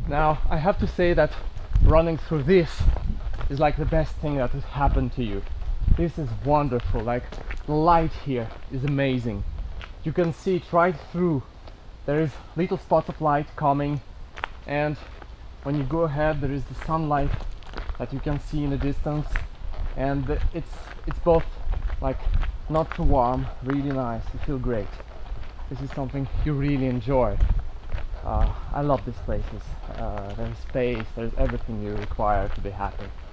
Now I have to say that running through this is like the best thing that has happened to you. This is wonderful. Like, the light here is amazing. You can see it right through. There is little spots of light coming, and when you go ahead there is the sunlight that you can see in the distance, and it's both like not too warm, really nice. You feel great. This is something you really enjoy. I love these places. There's space, there's everything you require to be happy.